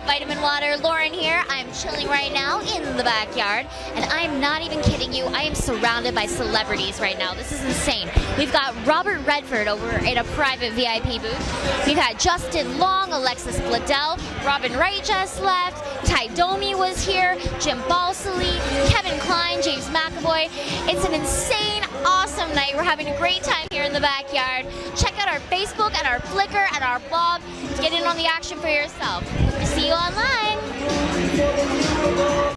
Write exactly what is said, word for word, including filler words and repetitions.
Vitamin Water, Lauren here. I'm chilling right now in the backyard, and I'm not even kidding you. I am surrounded by celebrities right now. This is insane. We've got Robert Redford over in a private V I P booth. We've had Justin Long, Alexis Bledel, Robin Wright just left, Ty Domi was here, Jim Balsillie, Kevin Kline, James McAvoy. It's an insane, awesome night. We're having a great time here in the backyard. Check out our Facebook and our Flickr and our blog. Get in on the action for yourself. See you online.